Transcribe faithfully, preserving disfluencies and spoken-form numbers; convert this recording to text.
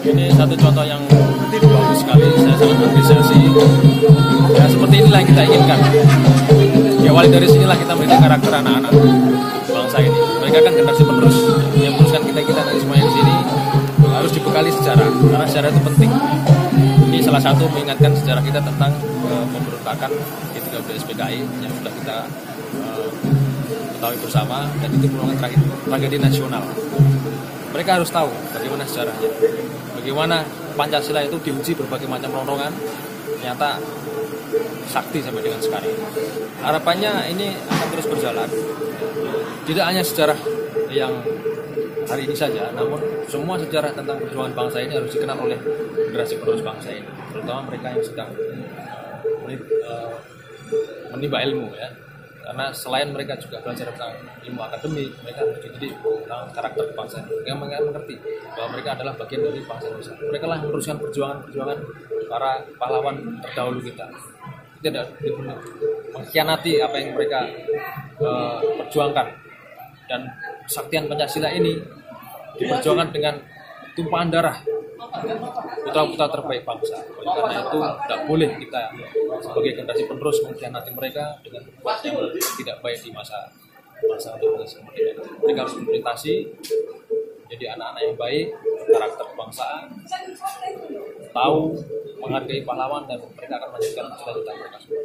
Ini satu contoh yang bagus sekali, saya sangat apresiasi. Ya seperti inilah yang kita inginkan. Diawali dari sinilah kita melihat karakter anak-anak bangsa ini. Mereka kan generasi penerus yang meneruskan kita-kita dari semuanya di sini harus dibekali sejarah, karena sejarah itu penting. Ini salah satu mengingatkan sejarah kita tentang uh, pemberontakan G tiga puluh S P K I yang sudah kita uh, ketahui bersama, dan itu merupakan tragedi, tragedi nasional. Mereka harus tahu bagaimana sejarahnya, bagaimana Pancasila itu diuji berbagai macam ronrongan, ternyata sakti sampai dengan sekarang. Harapannya ini akan terus berjalan. Tidak hanya sejarah yang hari ini saja, namun semua sejarah tentang perjuangan bangsa ini harus dikenal oleh generasi penerus bangsa ini, terutama mereka yang sedang uh, menimba ilmu ya. Karena selain mereka juga belajar tentang ilmu akademik, mereka harus dididik tentang karakter bangsa ini. Mereka mengerti bahwa mereka adalah bagian dari bangsa Indonesia. Mereka lah meneruskan perjuangan-perjuangan para pahlawan terdahulu kita. Tidak mengkhianati apa yang mereka uh, perjuangkan. Dan kesaktian Pancasila ini diperjuangkan dengan tumpahan darah putra-putra terbaik bangsa. Oleh karena itu tidak boleh kita sebagai generasi penerus mengkhianati mereka dengan berbuat yang tidak baik di masa masa untuk mereka. Mereka harus berprestasi, jadi anak-anak yang baik, karakter kebangsaan, tahu menghargai pahlawan, dan mereka akan melanjutkan cita-cita mereka.